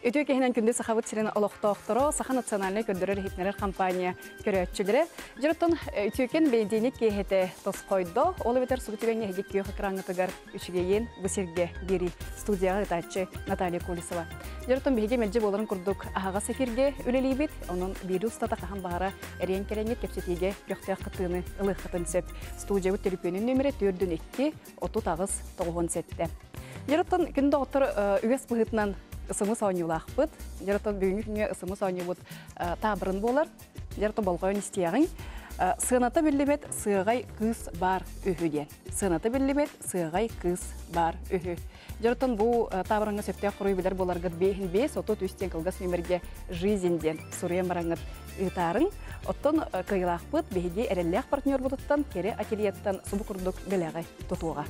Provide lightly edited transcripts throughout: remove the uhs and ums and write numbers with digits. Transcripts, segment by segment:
Өтө кехинен күндө сахабыт сирен олохтоохторо Саха национальный көндөрөр хитнерер компания көрөтчүлөрө. Жыртын үтөкен бейденик кехете тоскойдо. Ол бетер субтигенге хедик күйөх экрангытыгар үчүгейен бусерге бери студияга ытачы Наталья Кулисова. Жыртын беге мелже боларын курдук ахага сефирге үлелибит. Онун бири устата кахан баара эрен келеңет кепсетиге көхтөк кытыны ылык кытын сет. Студия телефонун нөмірі 4-2 30 сетте. Жыртын күндө отыр үгес быхытынан ысымыз ойнылақпыт. Жыртын бүгінгі ысымыз ойнылып табырын болар. Жыртын болғайын істияғын. Сығыната білімет сығай кыз бар үхіден. Сығыната білімет сығай кыз бар үхі. Жыртын бұл табырыңы сөптен құрой білер боларғыд бейін бейс, отот үстен қылғас өмірге жизінден сұрыен бараңыд ұйтарын. Оттон қиылақпыт бейге әрелләқ партнер бұдыттан кері ательеттан сұбы құрдық біләғай тұтуға.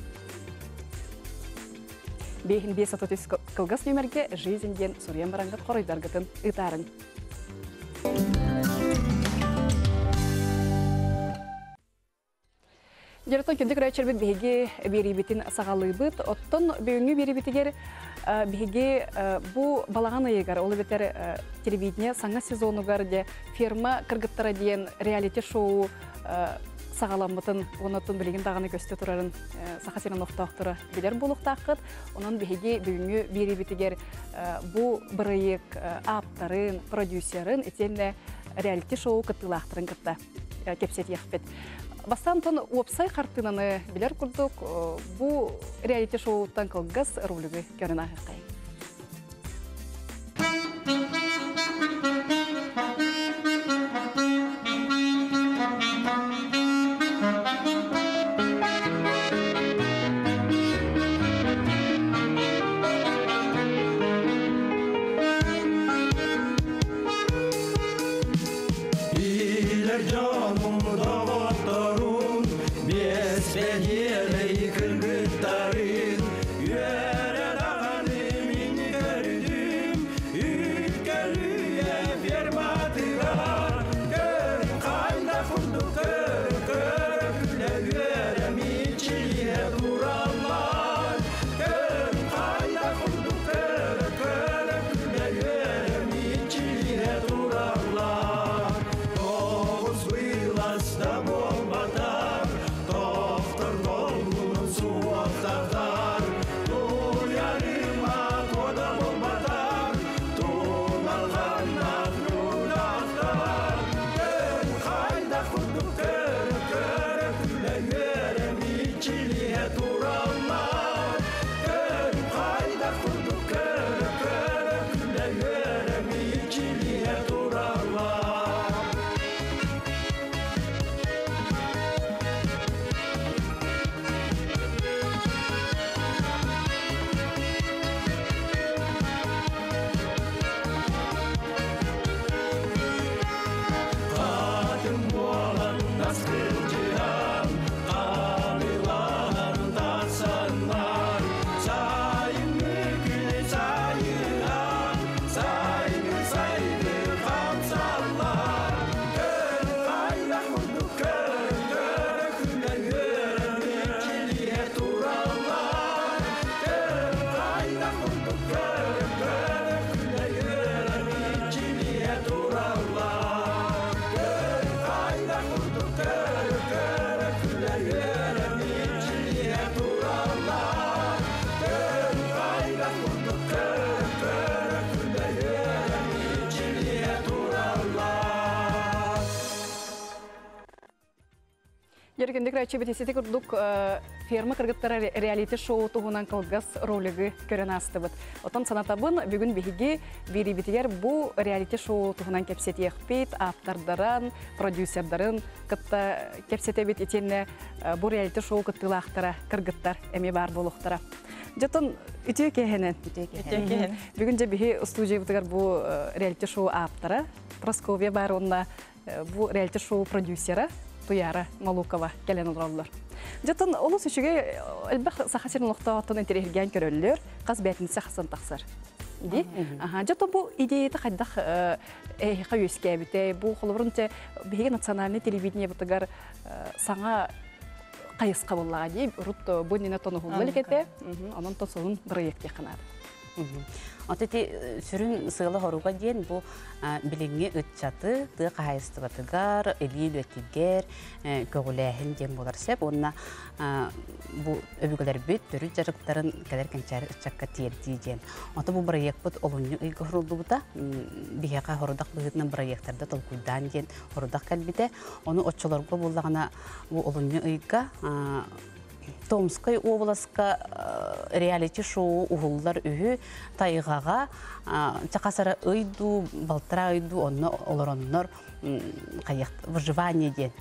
Бейін бейс отот қылғас өмірге жизінден сұрыен бараңыд құройдарғытын ұйтарын. Жыртын күндік рәчербет беге беребетін сағалыбыт. Оттон бөңі беребетігер беге бұ балаған айығар. Олы бетер телевидение саңа сезонугар де ферма кыргыттара дейін реалити шоу сағаламбытын, онатын білеген дағаны көсті тұрарын сақасынан оқтақтыры білер болуқтақыт. Онын беге бөңі беребетігер бұ бірайық аптарын, продюсерін, етенне реалити шоу кыттылақтырын кытта кепсет еқпет. Бастан тон уопсай қартынаны білер күрдік, бұл реалити шоуыттан қылғыз ролігі көрін ағықай. Жергендік рәчебетесеті күрдік ферма кыргыттара реалити шоу туғынан қылғыз ролігі көрін астыбыд. Отын санатабын бүгін бейге беребетігер бұл реалити шоу туғынан кепсеті еқпейт, автордаран, продюсердарын кытта кепсеті бет етенне бұл реалити шоу кыттылақтара кыргыттар әме бар болуқтара. Жатын үтіе кехенен. Бүгін же бейге студия бұтығар бұл реалити шоу автора. Просковия бар онна бұл реалити шоу продюсера. Туяра Малукова келен олар. Жатын олы сөшіге әлбәқ сақасырын ұқтағаттың интерерген көрілілер, қаз бәтін сақасын тақсыр. Жатын бұл идеяты қайдақ әйіқа өске әбіте, бұл қолыбырынте бейге национальный телевидение бұтығар саңа қайысқа болаға дейіп, ұрыт бұнына тоны ғылы кәте, оның тосылын бір екте қанады. Отети сүрүн сыйлы хоруга диен бу билинге ытчаты ты кайыстыбатыгар элил өтүгер көгүлэхин ден болар сеп онна бу өбүгөлөр бүт төрү жарыктарын кадер канчар ычакка тиерди ден. Ота бу проект бут олунну ыйга хорулдубута бияка хорудак быгытнын проекттарда толкуйдан ден хорудак калбите ону отчолорго буллагана бу олунну ыйга Томской областка реалити-шоу угуллар үһү тайгага чакасара ыйду, балтыра ыйду, онно олороннор каяк выживание ден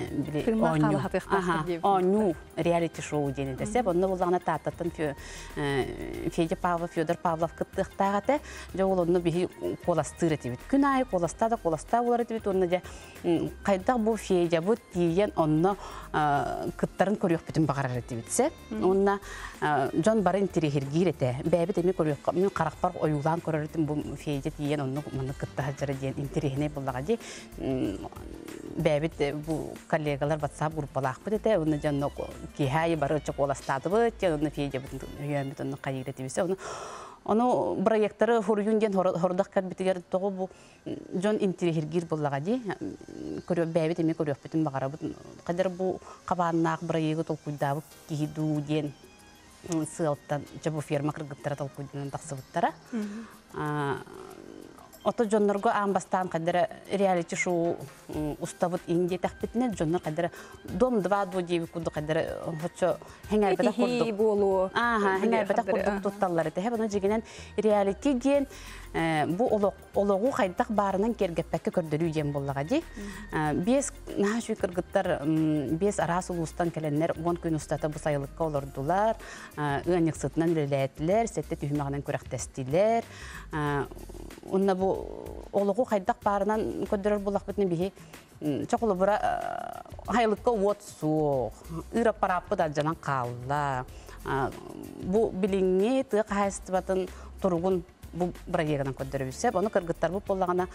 онну реалити-шоу ден десеп, онно буллагана тааттатын Федя Павлов, Федор Павлов кыттыктагате, жол онно бихи коластыр этибит. Күн ай коласта да коласта болар этибит, онно же кайдак бу Федя бу тиен онно кыттарын көрөк бүтүн багарар этибитсе. Онна жон барын тирихиргир эте. Бэби деме көрөк мен каракпар оюлан көрөр этим бу Федя тиен онно маны кытта хаджара ден интерихне буллага же бәбит бу коллегалар WhatsApp группалах бите, уны жанно кихай бары чоколастады бу, жанно Федя бутун үйөмөт онны кайыр этибисе, ону проекттары хорюнген хордак кабитигер тогу бу жон интерихиргир буллага ди, көрө бәбит эме көрөк бүтүн багара бу кадер бу кабааннаак проекты толкуйдабы киду ден сылтан жабу ферма кыргыттара толкуйдан таксыбыттара. Ото жоннорго амбастан кадер реалити шоу уставыт инде тахпитне жоннор кадер дом 2 до 9 куду кадер хочо хеңербета курдук болу. Хеңербета курдук тутталлар эте. Бу жигенен реалити ден бу ологу кайдак барынан кергеппекке көрдөрүү ден боллага ди. Бес нашу кыргыттар бес арас улустан келеннер 10 күн устата бу сайылыкка олордулар. Ыаник сытынан үлелеттилер, сетте түймөгөнөн көрөктестилер. Онна бу ологу кайдак барынан көдөрөр булак битне бихи чокулу бура хайлыкка отсу ыра параппы да жанан калла бу билиңи ты кайыстыбатын тургун бу проектынан көдөрүбүсө аны кыргыттар бу боллагана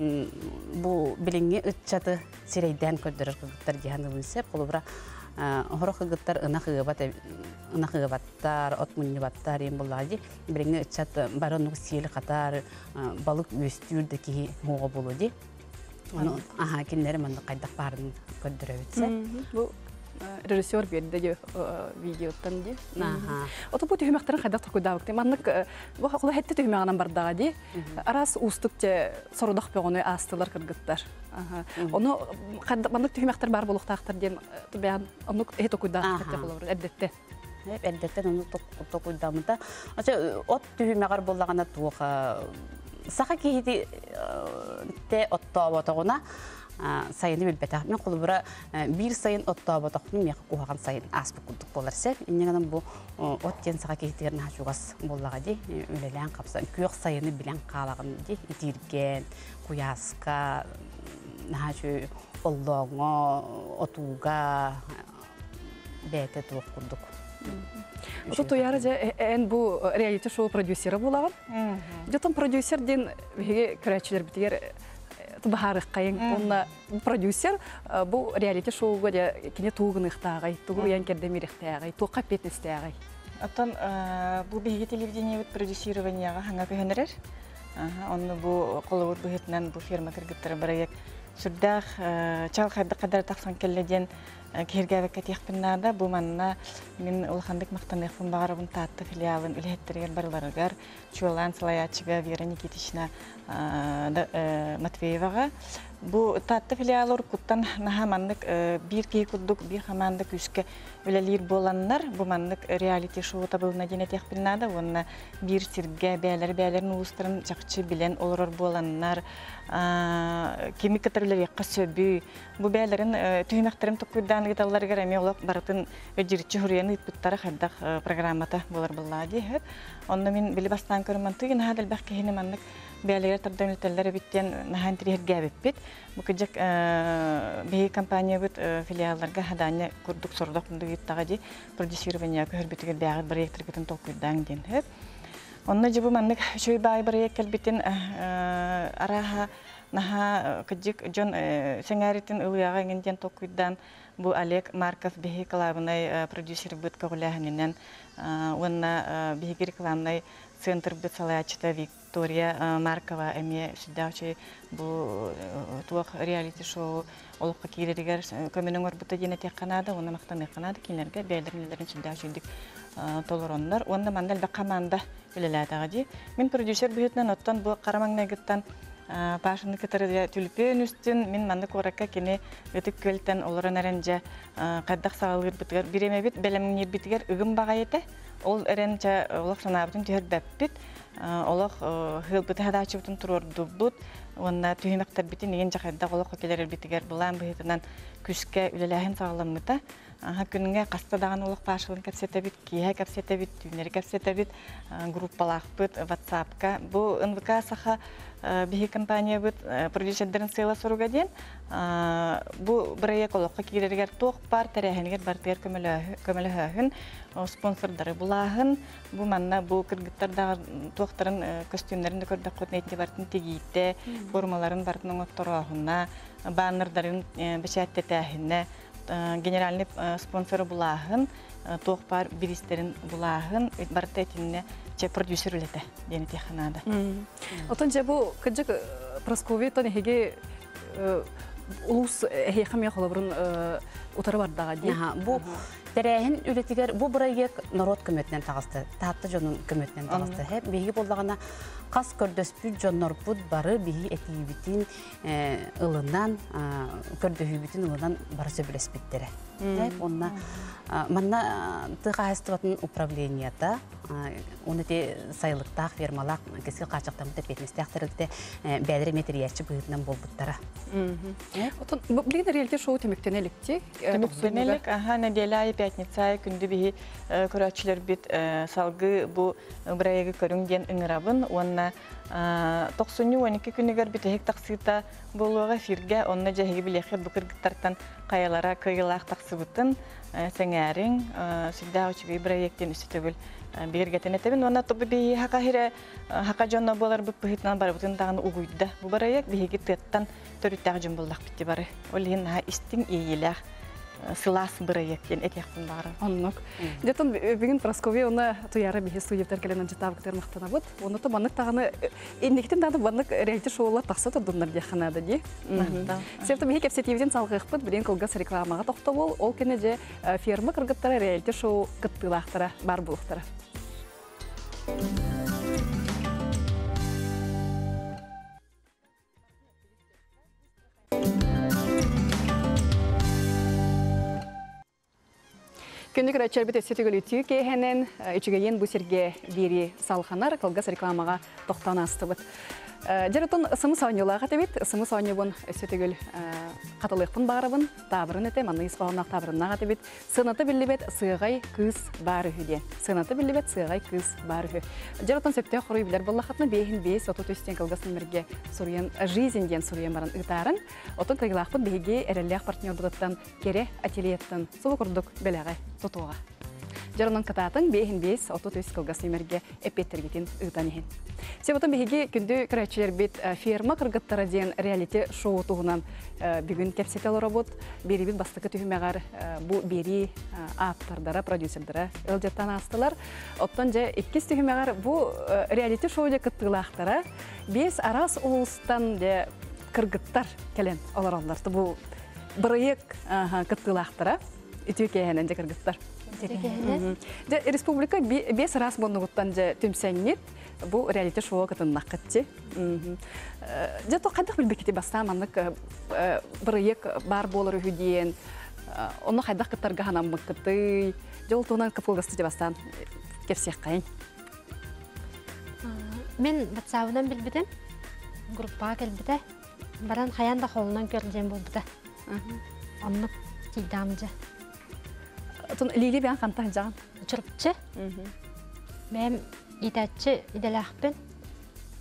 бу билиңи ытчаты сирейден көдөрөр кыргыттар дияны болубура хорох кыргыттар ынахыбаттар отмуннубаттар эм буллаги билиңи ытчат баронук сиели катар балык өстүрдө ки мого болуди аны киндери мында кайдак барын көдөрөбүтсе бу режиссер берди видеотан ди. Ото бу түймөктөрүн кайда тургудабык те. Маннык бу хакылы хетте түймөгөнөн бардага ди. Арас устукче сорудак бөгөнү астылар кыргыттар. Ону маннык түймөктөр бар болуктактар ден биян ону эт окуйдак те болор эдетте. Эдетте ону токуйдамында. Ача от түймөгөр боллагана туга сака кийди те оттоботогуна сайыны билбета. Мен кулубура бир сайын оттоботокну мека кухаган сайын аспы кудук боларсеп. Иннегенен бу от тен сака кийдерин хачугас боллага ди. Үлелен капсан күйөк сайыны билен калагын ди. Итирген, куяска, хачу оллоңо, отуга бете тук кудук. Ото тояра же эн бу реалити шоу продюсеры булаган. Жотон продюсер ден беге көрөчүлөр битер бахарык кайын. Онна продюсер бу реалити шоуга же кине тугыныктагай, тугу янкерде миректагай, тука петнестагай. Отон бу беге телевидение продюсированияга ханга көһөнөрөр. Онны бу колобур быһытнан бу фирма кыргыттары проект сүрдах чал кадар таксан келледен кергәбеккә тихпиннада бу манна мин улхандык мактаныкпын багарыбын татты филиалын үлһеттергән барларыгар Чулан Салаячыга Вера Никитична Матвеевага бу татты филиалор куттан наха маннык бир ки куддук бир хамандык үскә үлелир боланнар бу маннык реалити шоу табылна дине тихпиннада онна бир сирге бәләрен устырын чакчы билен олорор боланнар кемикатерлер якка сөбү бу бәләрен түймәктерим токуйдан гыталларга эме олак баратын өҗирче хүрәне итпеттары хаддак программата булар буллади хәп онда мин били бастан көрмән тыгын хадал бәккене маннык бәләр тардан үтәлләр биттен нахан тиргә бит бу кыҗак бе компания бит филиалларга хаданы курдук сордак мынды иттагади продюсирование көрбитиге бәгыр проекттер битен токуйдан дин хәп онда җибу маннык шөй бай проект битен араха наха кыҗык жон сеңәритен ылыяга генден токуйдан бу Олег Марков беги клабынай продюсер бит көгөләһеннән онна беги рекламнай центр бецалаячта Виктория Маркова эме сүддәүче бу туак реалити шоу олыққа киерегер көмөнөң орбута дене тек канада, оны мактаны канада кинерге бәйлернелерин сүддәүчүдик толороннар. Онда мандал да команда билеләтәгә ди. Мен продюсер бүйтнән оттан бу карамаңнагыттан Пашаны кытыры түлпен үстін, мен манды коракка кені өтік көлттен оларын әрінже қаддақ сағалығыр бітігер. Биреме бит, бәлеміңер бітігер үгім баға еті. Ол әрінже олық санабытын түйір бәппіт. Олық ғыл біті ғадачы бұтын тұрорды бұд. Онна түйімектер бітін еген жақайдақ олық өкелер бітігер. Бұлан бұхетінен күшке үлеләхін сағаламыта. Күніңе қастадаған олық пашылын кәпсеті біт, кейе кәпсеті біт, түйінері кәпсеті біт, группалақ бұд, ватсапқа. Бұл НВК саха бихи компания бит продюсердерин сыйла соруга ден бу проект олокка кирергер ток бар тарехинер бартер көмөлөһөн спонсордары булаһын бу манна бу кыргыттарда токтарын костюмдарын көрдөк котнетти бартын тегийте формаларын бартын оттороһуна баннердарын бешәттетәһине генеральный спонсоры булаһын ток бар биристерин булаһын бартетинне продюсер үлете дені теханада. Отон же бұл күджік Просковия неге улус әйхам яқылабырын ұтары бардаға дейін? Бұл тәрәйін үлетігер, бұл бұрайек народ көмөтінен тағысты, тағатты жонын көмөтінен тағысты. Бейгі болдағына қас көрдөспүт жоннор бұд бары бейгі әтейбітін ылынан, көрдөйбітін ылынан бары сөбілеспеттері. Онна манна тыгайстыватын управленията оны те сайлыктак фермалак кесил качактамды петнестактерде бәдер метриячы быытынан болбуттара. Отон блин реалити шоу темектенеликти. Темектенелик неделя пятница күндү бии көрөчүлөр бит салгы бу бирайгы көрүнгөн ыңырабын онна 90-12 күнігер бітігік тақсыйта болуға фирге, онына жәхегі білеқі бұқырғыттартан қаялара көйілақ тақсы бұттын сәңәрің, сүлді өчігі проекттен үсі төгіл бігергетін әтебін. Онына тобы бейі хақа жонна болар бұт бұхитынан бары бұтын тағын ұғыйды. Бұл проект бейгі тұттан төріттағы жон болдақ бітті бары. Ол ең істің ейіләқ. Сылас проекттен этияқтын бары. Оннық. Детон бүгін Просковия оны туяры бейі студиевтер кәленен жетабықтар мақтана бұд. Оны то банық тағаны, ендіктен тағаны банық реалити шоуылар тақсы тұрдыңдар дияқанады де. Себті бейі кәпсетевден салғық бұд, білен қылғас рекламаға тоқты бол, ол кәне же ферма кіргіттара реалити шоу қыттылақтара бар бұлықтара. Күндік рәтчәрбет әсетігіл үтігі кейхенен үчігейен бұл серге бері салғанар қылғас рекламаға тоқтан асты бұд. Жарытын ысымы сауынелаға тәбет, ысымы сауынебін әсетігіл қатылықпын бағарабын, табырын әте, манны испағынақ табырыннаға тәбет, сынаты білібет сығай күз бар үхі ден. Сынаты білібет сығай күз бар үхі. Жарытын сөпте құрый білер болақатны бейхін бейс, оту төстен қылғас нөмірге сұрыен жизнь ден сұрыен барын ұтарын, отын қайғылақпын бейге әрелләқ партнердығыттан кере ателиеттін сұлы құрдық бәләғай тұтуға. Жарынан кататын бейхін бейс, оту төс қылғас нөмірге әпеттергетін ұтан ехін. Себетін бейге күнді көрәтшілер бет ферма қырғыттары ден реалити шоу тұғынан бүгін кәпсетел ұрабыд, бері бет бастықы түйімеғар бұл бері аптардары, продюсердары өлжеттан астылар. Оттан же еккес түйімеғар бұл реалити шоуде кыттығылақтары бес арас ұлыстан де қырғыттар кәлен олар оларды. Бұл бірайық кыттығылақтары үтіу кейхенен де қырғыттар. Республика бес раз болнығыттан же түмсәңнет, бұл реалити шоу кытыннақ кітті. Жато қайдақ білбекеті бастаманлық бірайық бар болыр үхіден, оны қайдақ кыттарға ғанамық кітті, жол туынан кыпылғысты же бастан кепсек қайын. Мен батсауынан білбедім, группаға келбеді, баран қаян да қолынан көрілден болбыды. Онлық кейдамжы. Лили бән қантақ жағын? Чұрыпчы. Мен идәтчі иделәқпін.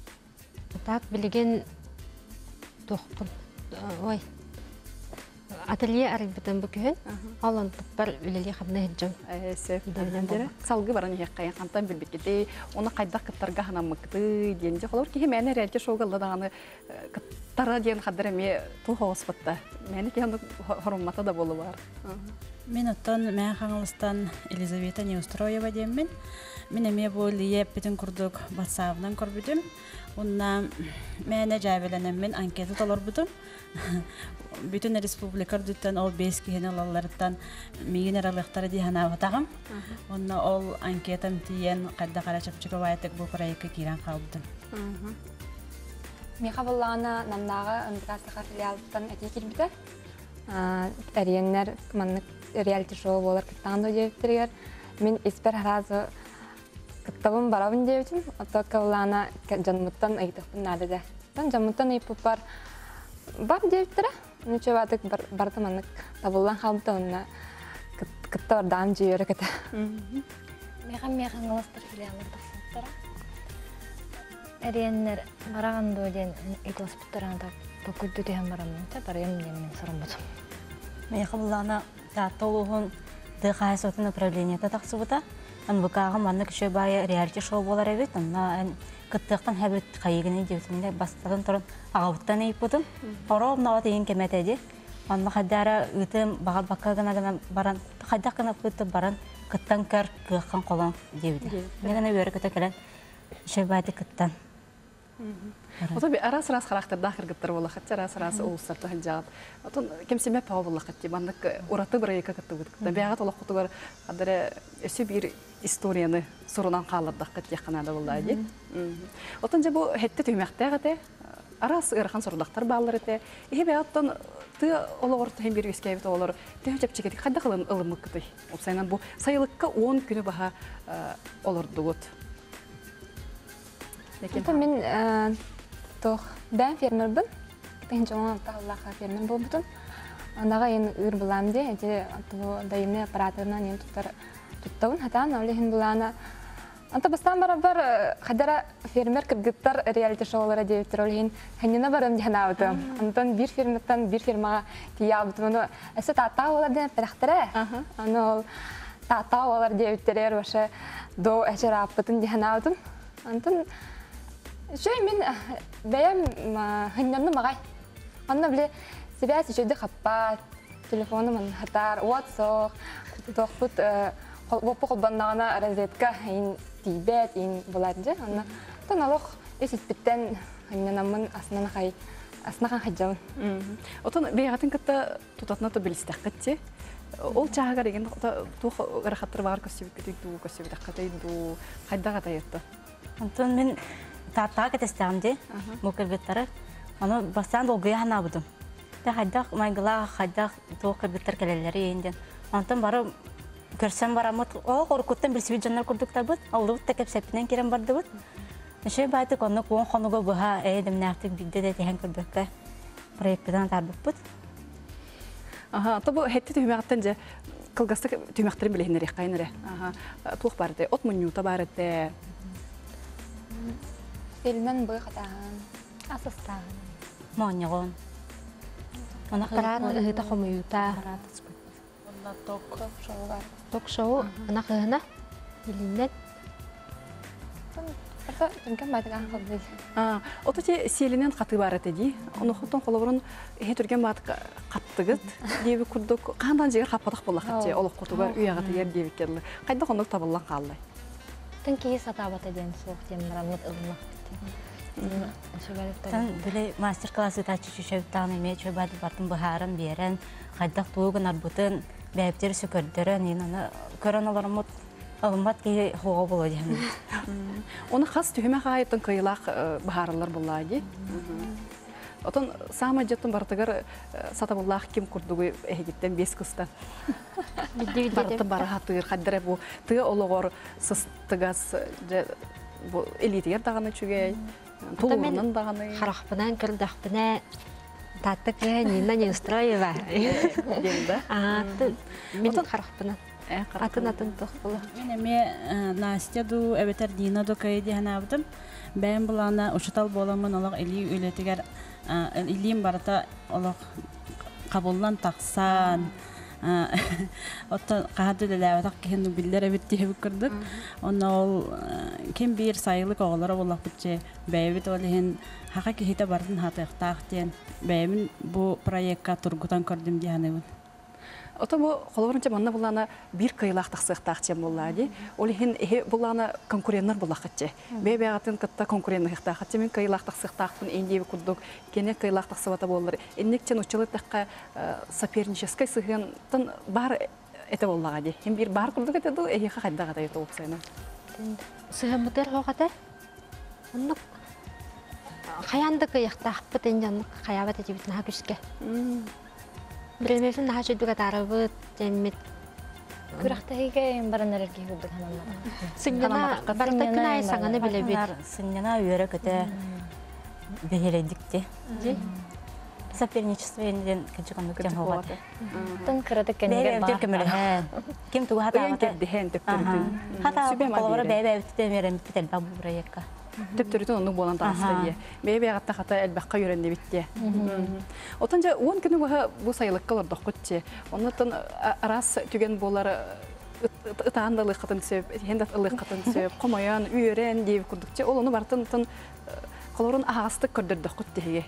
Так білген тоқпын. Ой. ателье арбитен бу күн. Алан туппар үлели хабна хеджем. Салгы баран яққайын қантан білбеккеде, оны қайдақ кыттарға ханаммыкты дейінде қолар ки мәне рәлге шоғылды дағаны кыттара дейін қадыр әме тұға оспытта. Мәне ки хоруммата да болу бар. Мен оттан мән қаңылыстан Елизавета Неустроева деймін. Мен әме бұл еп бітін күрдік батсауынан көрбідім. Онна мәне жәбеленем мен анкета толар бұдым. Bütün республикар дүттен ол 5 кихен олаларыттан меген аралықтары дейін аватағым. Онна ол анкетам тиен қадда қара чапчыға вайтық бұл проекті керен қалдым. Мен қабыллағына намнаға ындығасыға филиалыттан әтей келбіді. Әриеннер күманлық реалити шоу болар кіттағын да деуіптіргер. Мен еспер харазы кіттабын барабын деуітім. Ота қабыллағына жанмыттан әйтіқпін әлі де. Жанмыттан әйпіп бар деуіптірі. Ничего батык бартаманнык табыллан халбыта онна кытта бардаам жүйөрі кыта. Механ ғыластыр филиалар тақсаттара. Әриеннер бараған дойден экоспыттаранда токуйду дейін барамын. Барайым демен сұрым бұтым. Механ бұлана тағылығын дықай сотын управлениета тақсы бұта. Анбықағым анны күші бай реалити шоу болар әбет. Кыттықтан хәбет қайығыны деутінде бастатын тұрын ағауыттан ейіп бұдым. Орау мұнауаты ең кәмет әде. Онны қаддары үтім бағал баққа ғана баран, қайдақ ғана күтті баран кыттан көр күйіққан қолын деуді. Мен ғана өрі күті кәлін шөбайды кыттан. Ота арас-арас характарда кыргыттар болла хатча арас-арас улустарда ханжагат. Отон кемсеме пау болла хатти бандык ураты бирайка кыттыбыт. Табиагат олох кутугар адары өсү бир историяны сорунан калырдак кытты яканада боллайды. Отон же бу хетте түймәктәгәте арас ырхан сордактар баалар эте. Эбе аттан ты олорт hem bir üskebet olur. Тәҗәп чигәт хадда кылын ылымы кыты. Опсайнан бу сайылыкка 10 күнү баха олордугут. Мен бән фермербін. Тән жоңа тағылаға фермер болбытын. Андаға ен үйір бұлам де, дайымны аппаратырынан ен тұттауын. Хатан, олеген бұланы. Анта бастан бара бар қадара фермер кіргіттар реалити шоулары деуіттір олеген. Хәнена барым ден ауды. Антан бір фермерттан бір фермаға тия ауды. Оны әсі тата олар ден пәріқтірі. Аны ол тата олар деуіттерер башы до әшер аппытын ден аудым. Антан Шөй мен бәйім хыннанны мағай. Анна біле себәс үшөйді қаппат, телефоным хатар, уатсоқ, тоқпыт опы қолбаннағына розетка тейбәт, болайынды. Анна тон алоқ өсіспіттен хыннанамын асынаған қаджауын. Отон бейғатын кітті тұтатыны білістәк кітте. Ол чағаға деген тұқ ғарақаттыр бағар көсебет көсебет қайдаға тайытты. Антон мен Тартаға кетестәғымде, мұқыргыттары, оны бастан долгыя хана бұдым. Қайдақ майғыла, қайдақ тоқ кіргіттар кәлелері енден. Онтан бары көрсен барамыд, ол қорқыттан бір себет жандар көрдіктар бұд, олды бұд тәкеп сәпінен керен барды бұд. Неше байтық оны қуын қонуға бұға әйдім нәқтік бігді де теген көрдікті проекттен тарбық бұд. Табы хәтті түймәғаттан же қылғасты түймәқтірін білігінер еққайыныры. Туқ барды, от мұнюта барды. Селінен бұй қатағын, асыстағын. Моңығын. Аппарат ыгыта хомуюта. Ток-шоу ана қығына елінен. Түнкен байтыған қылды. Ота те селінен қаты бар әтеді. Оны құттың қолығырын түрген баты қаттығыт дейбі күрдік. Қандан жегер қаппадық болақ әтте. Олық құтығар үйағаты ер дейбі керлі. Қайда қондық табылан қалай? Тын кейі сатабат әден соқ дем мұрамет ылымақ. Біле мастер-классы тачы шөптағын еме чөбәді бартын бұхарын берін, қайдақ туығын арбұтын, бәйіптері сөкөрдірін, көрін оларымыт ылымбат кейі хоға болу деймін. Оны қас түйіме қайыптың қиылақ бұхарылар болады. Отон сама жеттің бартығыр сатабыллақ кем күрдігі әйгеттен 5 қыста. Барты бары хатығыр, қаддыры бұл тұғы олығыр сыстығас элитер дағаны чүгей, тулығынан дағаны. Харақпынан кірдіқпіне таттық Нина Неустроева. Мен харақпынан. Атын тұқ болу. Мен Настя ду әбетер Дина ду көйді ғана абдым. Бәйін бұлана ұшытал боламын олық әлі өлетігер Илиим барата олық қабылдан тақсан. Оттан қағады дәләватақ кехен нүбілдер әбіттегі көрдік. Оны ол кем бір сайылық оғылары олақ бүтче бәйбіт олығын хақа кехеті бардың хатықтақ ден бәйбін бұл проектқа тұрғытан көрдім дейінемін. Ото бу холорунча манна булана бир кыйлах тахсыктак чем буллади. Олихин булана конкуренттер булакчы. Бебягатын кытта конкуренттер хатчы мен кыйлах тахсыктакпын эндеби курдук. Кене кыйлах тахсыбата болдыр. Эннекчен учылы такка сопернической сыгынтын бар эте боллагади. Хем бир бар курдук эте ду эйха хаддага да этоп сайна. Сыгымытыр хогата. Оннук хаянды кыяктакпыт энжаннык хаябат этибитин хакүскө. Бремесин наха чөйдүгө тарабыт жеммит. Күрәхтәгә бараннар ки булды ханымнар. Сынгана бартакын ай саңаны билебит. Сынгана үйрө көтө беһеледикте. Соперничество endен кечканды кем хогат. Тон кырады кенге бар. Кем туга хата дехен деп турду. Хата колора бәбә битемерем бител бабу проектка. Төптөрүтөн ону болан тастырые. Бебягатта хата элбакка йөренде битте. Отонжа 10 күнү бу сайылыкка лордок көтче. Оннан арас түген болар ытаандылык катын сөп, хендат ылык катын сөп, комоян, үйрен деп курдукче. Ол ону бартын колорун агастык көрдөрдөк көттеге.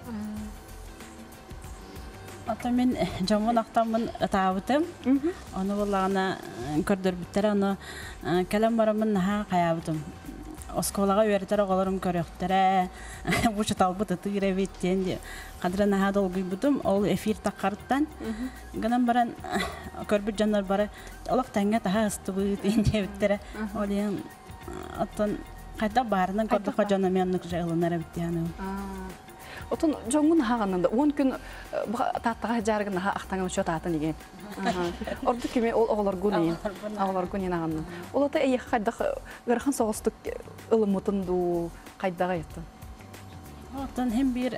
Ата мен жаман ақтамын ытаабытым. Оны болағына көрдөр біттері, оны кәлем барамын наға қаябытым. Осколаға өйретер оғаларым көріқтері, бұшы талбыт ұтығыр әбеттен де. Қадыры наға долгый бұдым, ол эфир таққарыттан. Ғанам баран көрбіт жанар бары, олақ тәңге таға ұсты бұйт енде біттері. Ол ең аттан қайта барынан көрдіққа жанаменнік жайлынар әбеттені. Отон жоңун хаганда 10 күн таттага жаргын актаңын чөт атын деген. Орду кеме ол оглар гунин. Оглар гунин аганны. Ол ата эйе кайдак гырхан согостук ылымытынду кайдага ятты. Отон hem bir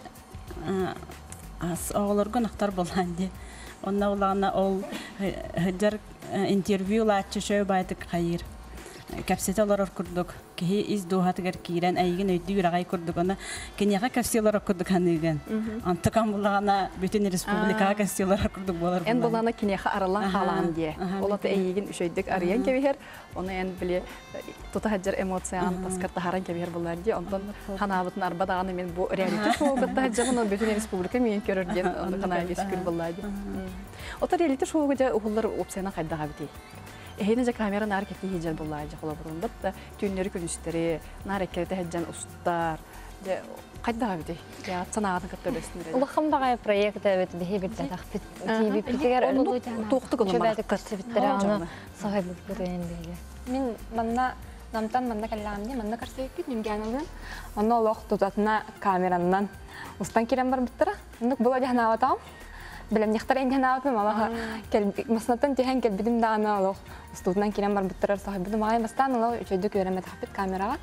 as оглар гунактар боланды. Онна улана ол хыжар интервьюлар чөй байтык кайыр. Капсеталар курдук. Ки из дохатгар кирен айгын өйдү үрагай курдук. Аны Кенияга капселар курдук ханыган. Антакан булагана бүтүн республикага капселар курдук болар. Эн булана Кенияга аралан халан ди. Олата айгын үшөйдүк арыян кебер. Оны эн биле тута хаджар эмоциян таскарта харан кебер булар ди. Ондан ханабытын арбадаганы мен бу реалити шоуга хаджагын бүтүн республика мен көрөрден аны кана бескүл булар ди. Ота реалити шоуга улар опсияна кайдага бити. Ehine kamera nar keti hijer bulaycı kolabırın da tünleri külüsteri nar ekete heccan ustar de qayda abi ya sanağını katırırsınlar. Улахам багай проект evet bihi bir taqbit TV питигер тоқтық ылым чөбәді кастыбиттері аны сағай бүкір енбейлі. Мен манна намтан манна калламне манна карсайып немгәнәләр. Аны лох тутатна камераннан устан кирен бар биттера. Ник була җана атам. Белем нехтар инде наатым алага кел маснаттан тиһән кел бидим дана лох устудан кирен бар биттер сахиб бидим ай мастан лох үчөйдүк өремә тахпит камерага.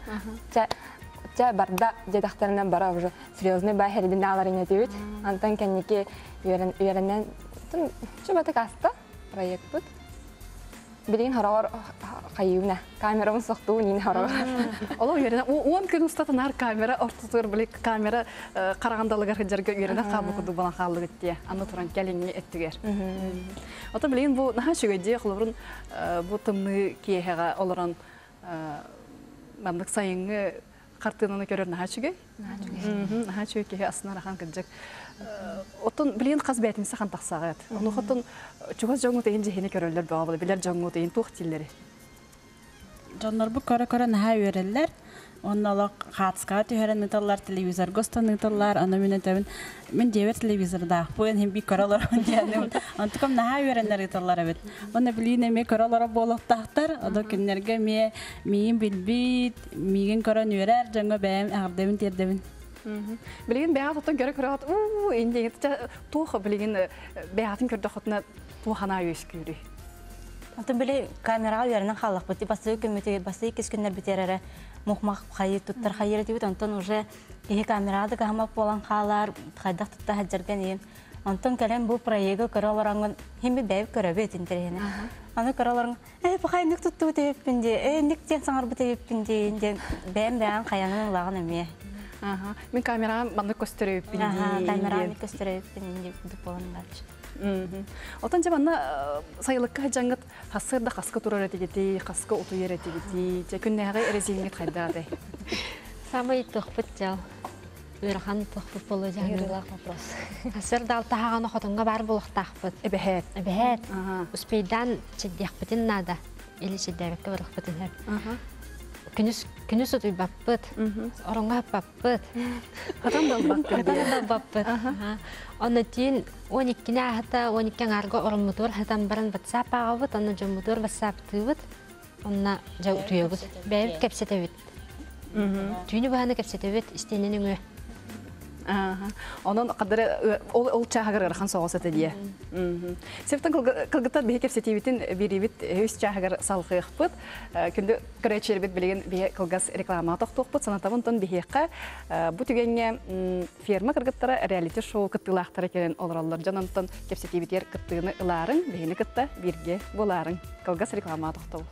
Те барда дедахтарынан бара уже серьезный байхердин алар ине дибит. Антан кенники үйренен чөбәтә каста проект бут. Билин харар кайыуна камерамын сокту нин харар. Ала үйренен 10 күн устатын ар камера ортотур билек камера карагандалыгар хәҗәргә үйренә кабы куду бана халык итте. Аны туран кәлинне эттигәр. Ата билин бу наһа шөгәҗә хлорын бу тымны киһәгә олоран мандык сайынгы картинаны көрөр наһа шөгә. Наһа шөгә киһә асына рахан кәҗәк. Отон билин казбәтин сахан тахсагат. Оны хотон чугас жоңгут энҗе хене көрөлләр бабы билер жоңгут эн тух тилләре. Жаннар бу кара наһа үрәлләр. Оннала хатска төһәрән таллар телевизор гостаны таллар аны мен дебер телевизорда буен һәм бик каралар дигәнем. Антыкам наһа үрәлләр таллар бит. Аны билине ме каралар булып тахтар. Ада көннәргә миен билбит, миген каран үрәр җаңга бәм ардәмен тердәмен. Билген бәят отон көрө көрөт. Инде тоха билген бәятын көрдө хотна тухана үскүри. Атын биле камера ярынан халык бити басы көмөтө басы кис күннәр битерәре мухмак хайы туттар хайыр дибит антон уже ихе камерада гамап болан халар хайдак тутта хаҗарган ем. Антон калем бу проектга караларанган хеме бәйп көрөбет интерене. Аны караларың бу хайнык тутту деп инде ник тен саңар бу деп инде бәм каянын лагын эме. Мен камера манны көстөрөп Ага, камераны көстөрөп инде диплом бачы. Отан жаманна сайылыкка жаңгыт хасырда хаска турар этигити, хаска утуер этигити, же күннәгә эрезиңгет хайдады. Самый тохпыт жал. Үрхан тохпыт болу жагырлак вопрос. Хасырда алтаганы хотонга бар булыктакпыт. Эбехет. Эбехет. Успейдан чеддякпытын нада. Или чеддәбекке барыкпытын хәп. Күнүс утуй баппыт. Оронга баппыт. Хатан дал Хатан баппыт. Онна тин 12 хата 12 арго оромутур хатан баран WhatsApp агыбыт, онна жомутур WhatsApp тыбыт. Онна жау туйбыт. Бәйбит кепсетебит. Түйүнү бааны кепсетебит истененин. Онон кадары ол чагыр архан соғыс этедие. Септен кылгыттар бе кепсетебитин бирибит өс чагыр салгыйпыт. Күндө көрөчөрбүт билген бе кылгас реклама токтокпут санатабынтон бехекка бу түгенге ферма кыргыттары реалити шоу кыттылактар экен олорлор жанантон кепсетебитер кыттыгыны ыларын бени кытта бирге боларын. Кылгас реклама токтол.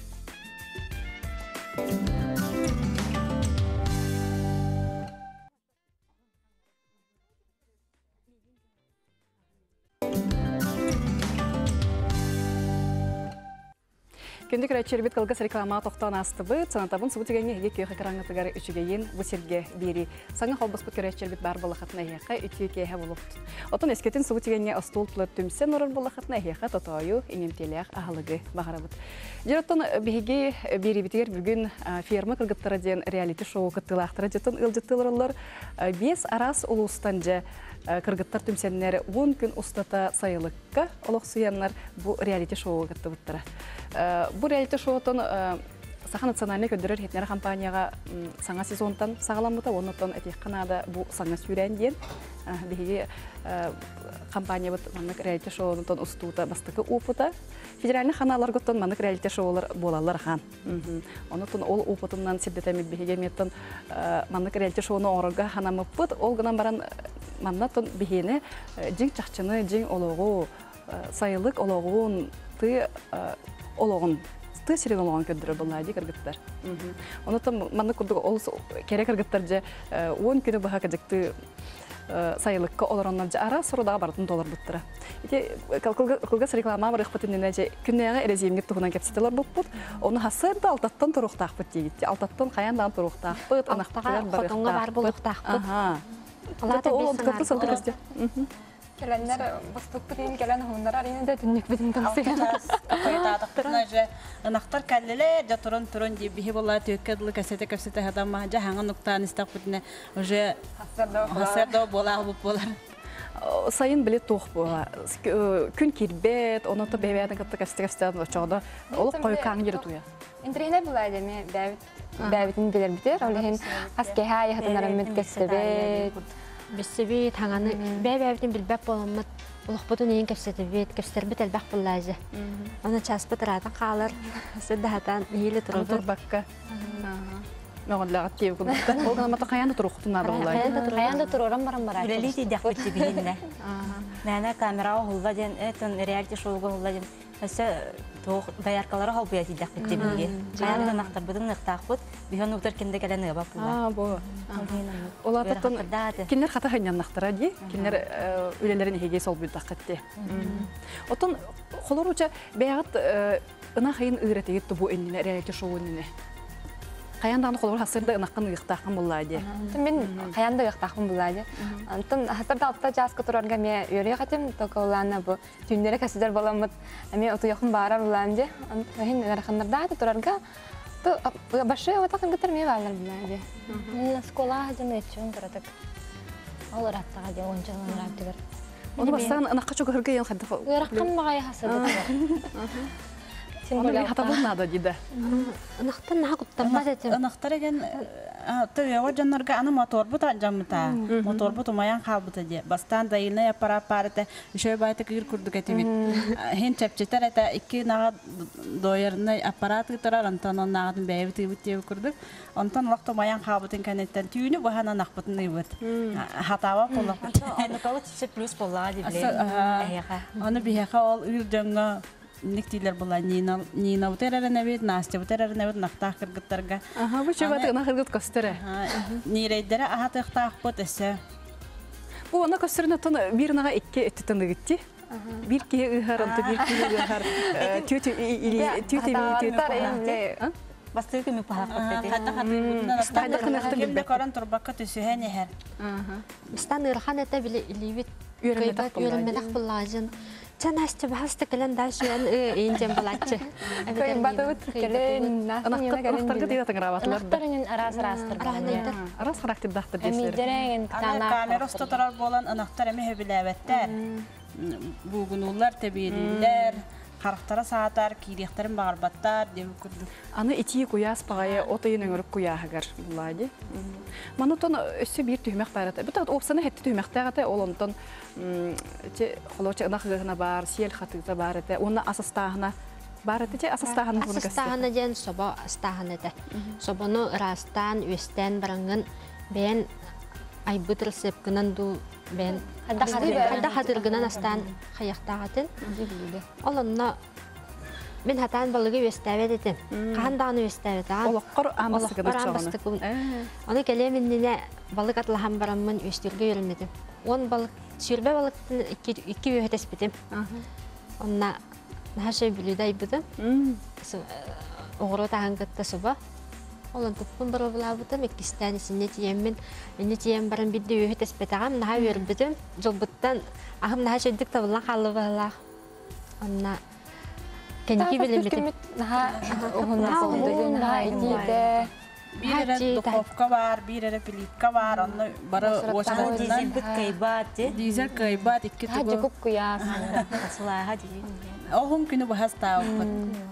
Күндік рәтчербет кылгас реклама тоқтан астыбы, санатабын сұбы тегенге еге күйеқі қыраңғытығары үшігейін бұсерге бері. Саңа қолбаспыт көрәтчербет бар болақатына еқі үтіе кейі болуқты. Отын ескетін сұбы тегенге астуыл тұлы түмсен орыр болақатына еқі тотойу еңемтеліяқ ағылығы бағарабыд. Жероттан бейге бері бітігер бүгін ферма кыргыттары ден реалити шоу кыттылақтары жетін ылжыттылырылар 5 арас ұлыстан же кыргыттар түмсеннері 10 күн ұстата сайылыққа олық сұянлар бұл реалити шоу кытты бұттыра. Бұл реалити шоуытын Саха национальный көддірер хетнері компанияға саңа сезонтан сағаламыта, онытын әтек қанада бұл саңа сүйрен ден. Беге компания бұд манық реалити шоуынтан ұстуыта бастықы ұпыта. Федеральный ханалар ғыттан манық реалити шоулар болалар хан. Онытын ол ұпытынан сирдетемет беге меттін манық реалити шоуыны орыға ханамы бұд. Ол ғынан баран маннатын бегені жин чақчыны, жин олығы, сайылық олығын, ты олығын. Ты сериал он кадр был на дикар гитар. Он там манна куда ол керек гитар же он кино баха кадик ты сайылыкка олороннар же ара соруда бардын доллар буттыра. Ити калкалга реклама бар ихпатын неже күннәгә эрезимге тугынан кепсетелер булып, оны хасырда алтаттан туруктак бит дигит. Алтаттан каяндан туруктак бит, анактаган бар. Фотонга бар булуктак бит. Ага. Алата ол капты салтыкасты. Келенлер бастык битен келен хоннар арыйында түннүк битен таңсыган. Койтадыктырна же анактар каллеле же турун ди бихи болла төккедлы касете хадама же хаңа нуктан истак битне уже хасарда бола болар. Сайын билет тоқ була. Күн кирбет, оны то бебеден катты кастыгастан очода. Ол койкаң жер туя. Интернет була деме бәбитин билер битер. Олehen аскеха яхтанарым меткестебет. Бессеби таңаны бәбәбитин билбәп боламыт. Улукбутун эң кепсетебет, кепстербет элбак буллажы. Аны часпыт радан калыр. Сиддахатан хиле турбакка. Мөгөнләгә тиеп кулда. Ол гына мата каянда туруктун ады булай. Каянда турурам барам бара. Үлелити дәхбит бигендә. Мәнә камера hulda ден этен реалити шоуга hulda ден. Әсә тох даяркалары хал буя дәхбит бигендә. Каянда нактар бүтән нактахбут, бигән уктар киндә кәләне бак була. Бу. Олататын кинләр хата хәннән нактара ди. Кинләр үлеләрен һеге сол бит дәхәтте. Отын холоруча бәягат ына хәйин ыгратыгы бу энне реалити шоуны. Каяндан холор хасырда ынаккан ыктакын буллады. Мен каянда ыктакын буллады. Антын хасырда алта жаска турарга ме йөрөй хатым токолана бу түннәре касыдар баламыт. Мен отуякын бара булам ди. Антын гарахандарда турарга то башы отакын гытыр ме балар булады. Мен школа һәҗәне өчен барадык. Алар аттага ди ончалан раттыгыр. Оны бастан ынакка чөк хөргә ян хәдә. Яраккан магай хасыды. Оны хата булмады диде. Анактан нага куттамас этем. Анактар еген төве жаннарга аны мотор бут ажамта. Мотор бут маян халбыта ди. Бастан да илне аппараты ишөй байта кир курдук этимит. Хен чапчетер эта 2 нага доерны аппарат гитарар антан нагын бәйбит бит курдук. Антан вакытта маян халбытын канеттен түйүнү бахана нахбытын ибет. Хатава болот. Аны калыт плюс болла ди биле. Аны бихека ол ил жаңга Никтилер была Нина утеререневит, Настя утеререневит, нахтах кыргыттарга. Ага, бу чөбаты нахыргыт көстөрө. Нирейдері ахатықтақ бұд әсі. Бу ана көстөрүнө тон бирнага 2 эттетен гитти. Bir ki ıharandı, bir ki ıhar. Tütü Bastı ki mi paha kottedi. Hatta kimde karan turbakka tüsühe neher. Бистан ырхан это биле иливит үйренмедак буллажын. Чанасты басты келен дальше эндем балачы. Кайбаты келен Анахтарга дейт аңраватлар. Анахтарынын арас-арастыр бағаныр. Арас характер дахты десер. Әмидерен Камера ұстатырар болан анахтар әме хөбіләвәттер. Бугунулар, тәбиелілер, қарықтара саатар, кейректерін бағарбаттар, деп күрді. Аны итии куяс пағайы отайын өңіріп куяғығар бұлайды. Манутон өссі бір түймек барады. Бұтағыт опсаны хетті түймектағыты олонтон қолуачы ынақығығына бар, сел қатығыza бар еті. Оны асастағына бар еті, асастағына бұны кәсті. Асастағына ден соба астағына еті. Собаны ырастан, өстен барыңын бән айбытыр сепкінен ду бән Хадда хатыргынан астан хаяқтағатын. Олонна мен хатан балығы өстәвет етім. Қандағаны өстәвет ағын. Олыққыр амастығыны чоғыны. Оны келемініне балық атылаған барамын өстірге өрілмедім. Он балық, сүрбе балықтың 2 өйтес бітім. Онна наша бүлідай бұдым. Оғыру тағын күтті сұба. Олон туппун бары булабытым, иккистен исинне тиеммин, инне тием барын бидде өйөт эспетагам, наха өрбүтүм, жолбуттан ахым наха шөйдүк табылан қалы бағалақ. Онна кенеки билимбитим. Наха оғынна наха итиде. Bir yere dukofka var, bir yere pilitka var, onu bari oşalarından. Dizel bit kaybat. Dizel kaybat, iki tugu. Hacı kuk kuyas. Asla hadi. Oğum günü bu hasta okut.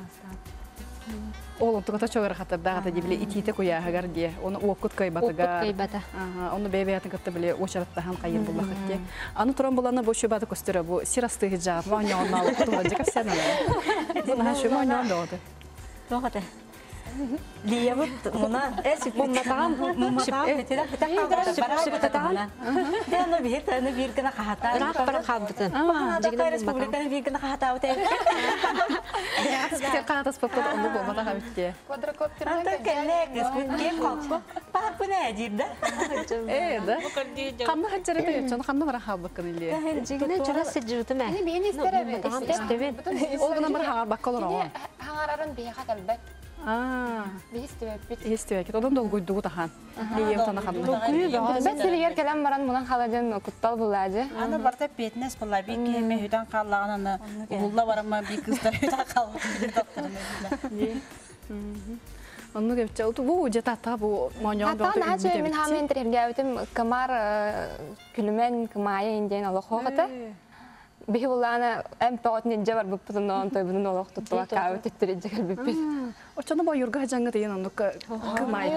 Олын тұғыта чоғыр қатырдағыта дебіле ититі куяғығар де, оны оқыт кайбатыға. Оқыт кайбата. Оны бәйбәйтін кітті біле очараттаған қайыр бұлақ етте. Аны тұран бұланы бұл шөбаты көстірі, бұл сирастығы жағып, маңнауын алып тұғын жекіп сән әлі. Бұны шөбі маңнауын да оды. Тоғыты. Лиябыт мұна. Мұматаған, Шыптатаған. Аны бейт, аны бір гіна қағата. Ырақ бары қалбытын. Дақта республиканы бір гіна қағата өте. Спитер қағатас бұппыд, оны болматаға бітте. Антар кәлек, кем қалпы. Бар бұны әдейді. Да? Қанны қанчары бейт, соны қанны бара қалбықын иле. Жігіне жүра сәджірді мә. Бейін істері Ол ғына бір хағар баққалар оған. Хаңарарын бейіға кәлбәт. Естебекет, одан дол гойдугу тахан. Лием тана ханна. Бәт сирегер кәлем баран мұнан қаладен құттал бұлады. Аны барда петнес бұла, бір кеме хүден қаллаған аны ұлла барама бір кыздар хүден қаллаған. Onu geçti. Bu jeta tabu manyon da. Hatta naçe min hamen tergavtim kamar külmen kmaya indian Allah hoqata. Bihi wallana am paatni jabar buputun non toy bunun Allah tutwa ka tettirije kalbipit. Ochana ba yurga janga deyen onu kmaya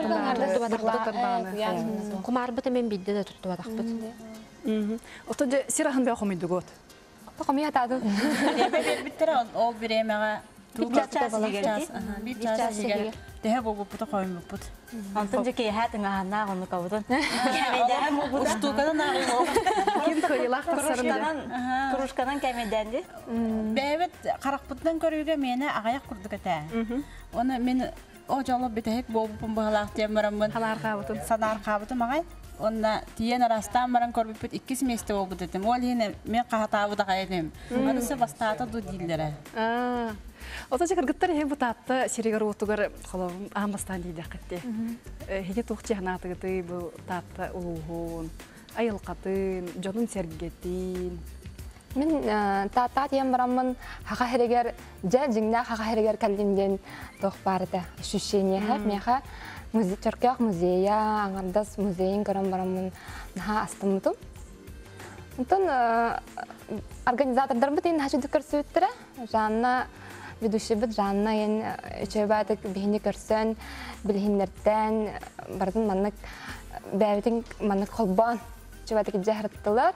tana. Kumar bata men bidde de tutwa taqbit. Oto de sirahan ba xomidu got. Qomiya taadu. Bittira o biremega bir ças yiger. Dehe bu puta koyun bu put. Antınca ki hayatın ağına onu kavudun. Ustu kadar nağım. Kim koyulak tasarımdan. Kuruşkadan kemedendi. Evet, karakputtan körüge mene ağayak kurduk ete. Onu men o jalo bitehek bu bağlaq demaramın. Halar qabıtın. Sanar qabıtım ağay. Onda tiyen arastan maran korbipit 2 semestre oldu dedim. Ol yine men qahatavı da qaydım. Anısı bastata du dillere. Oto çakır gıttar hem bu tatta şirigar otugar xolo ambastan deydi qatti. Hege toqçı hanatı gıtı bu tatta uluğun, ayıl qatın, jonun sergetin. Min tatta diyem baramın haqa heriger jingna haqa heriger kallimden toq barda. Ощущение hep meha Türkiye muzeya, Angardas muzeyin karam baramın naha astımıdım. Ondan organizatorlar bütün haçı dükür süttüre. Janna ведущий бит Жанна ен чөбәтек бихини көрсөн билһиннәрдән бардын маннык бәбитин маннык холбан чөбәтек җәһрәттеләр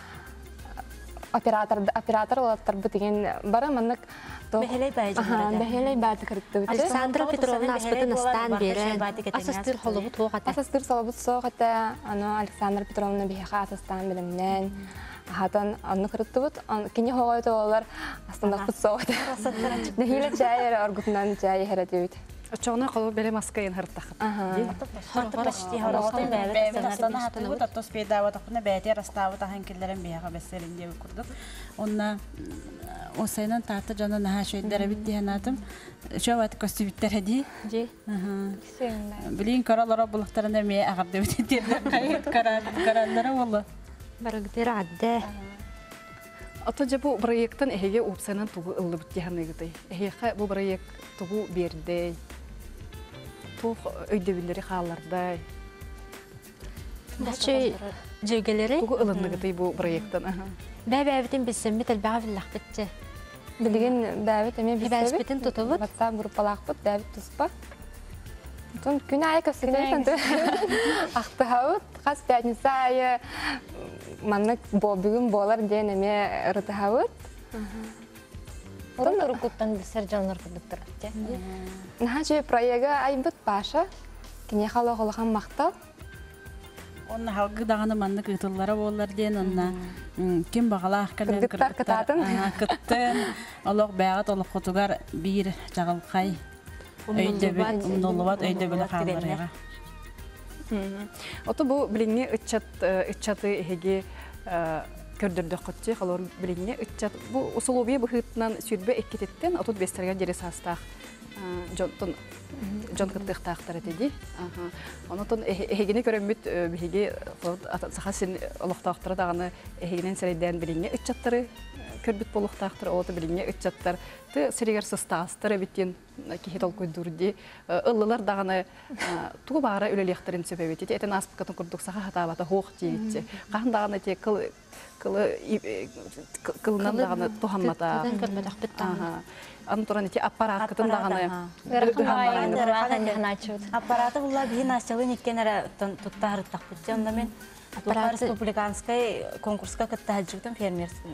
оператор олаттар бу дигән бары маннык бәһәләй бәҗәһрәттә бәһәләй бәт кертте Александра Петровна аспытын астан берен асыстыр холобут вогата асыстыр солобут согата аны Александра Петровна бихәка астан белемнән Хатан анны кырыттыбыт, кине хоғайты олар астандақпыт соғыды. Нехиле чайыр аргутынан чайы хәрәтебіт. Очоғына қолы бәле маскайын хырттақып. Хорты почти хоростын бәбет. Астана хатыбыт, аттос бейдават ақпына бәйте растават ағын келдерін бейаға бәстерінде көрдік. Онна осайынан таты жаны наға шөйдері бітті әнатым. Шөйват көстібіттер әді. Білейін қаралара бұлықтарында мей ағарды бітеттерді қайет қаралары олы. Барагдыр адды. Ото же бу проекттан эһеге упсанан тугу ыллы бүттеһән ыгытай. Эһеге бу проект тугу берде. Тух өйдөбүлләре халларда. Дачы жөгелери. Тугу ылынныгытай бу проекттан. Бәбәбитен бисем бит албагыллах битте. Билген бәбит эме бисебитен тутубут. WhatsApp группалакпыт, бәбит туспа. Тон күн ай көсөтөйдөн актаабыт, кас пятница айы маннык бүгүн болар ден эме ырытаабыт. Орын тургуттан бисер жанлар кырдыктыр. Наха же проега айбыт баша. Кине хала холган мактал. Онна халгы даганы маннык ытыллары болар ден онна ким багалах кален кырдыктар кыттын. Олог бягат олог котугар бир жагалкай. Өйдөбүлат өйдөбүлө халларыга. Ото бу билиңне ыччаты эһеге көрдөрдө котчы халор билиңне ыччат бу усулубий быхытнан сүрбө эккететтен отут бестерге жере састак жон кыттыктактар эти. Онотон эһегене көрөмүт биһиге сахасин олоктактары даганы эһегенен середен билиңне ыччаттары көрбүт болуктактар ото билиңне ыччаттар ты серегер сыстастыр битин кихитол көйдүрди ыллылар даганы туу бара үлелехтерин сөбөбүт эти этен аспкатын курдук саха хатабата хох тийитчи кахан даганы те кылынан даганы тухаммата антуран эти аппарат кытын даганы аппараты булла бин ачылы никкенера туттарыттак бит онда мен республиканский конкурска каттажыктын фермерский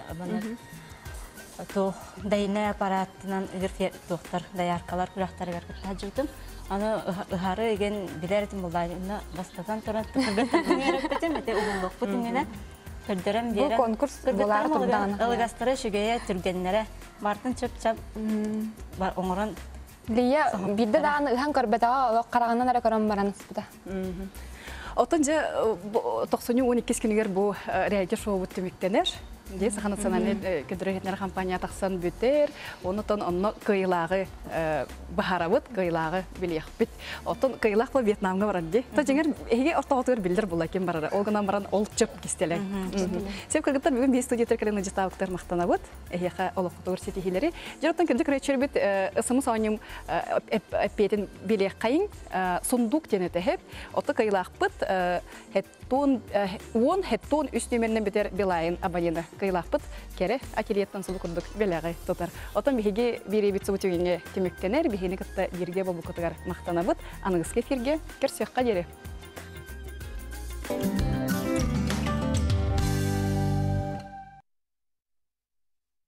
то дайна аппаратынан игер доктор даяркалар күрәхтәргә каттажыктым аны ыхары ген биләрдим булдайны бастатан торат күрәхтәргә мете улук бутынгена көрдөрөм дирен конкурс булар турдан ылгастыры шүгәя түргәннәре мартын чөп бар оңоран Лия бидде даганы ыхан көрбәтәгә караганнан ара көрәм бараныз буда. Отон же 90-12 күнүгер бу реалити шоу бүттүмүктенер. Де Саха национальный көдөрөтнөр компания таксан бүтер, онотон онно кыйлагы бахарабыт кыйлагы билехпит. Отон кыйлакла Вьетнамга барар ди. Та жеңер эге ортоготор билдер була кем барар. Ол гынан баран ол чөп кистеле. Сеп кыргыттар бүгүн бес студия теркелен житабыктар мактанабыт. Эге олоктор сетихилери. Жөрөттөн күндү кречербит ысымы сонум эппетин билех кайын сундук денете хеп. Ото кыйлакпыт хеттон 10 хеттон үстүмөннөн бетер билайын абонент кыйлаппыт кере ательеттен сулу курдук белеге тотар. Отон биһиге биребит субутугенге темектенер, биһини кытта бирге болбу кытыгар мактанабыт, аныгыз кефирге керсөкка дере.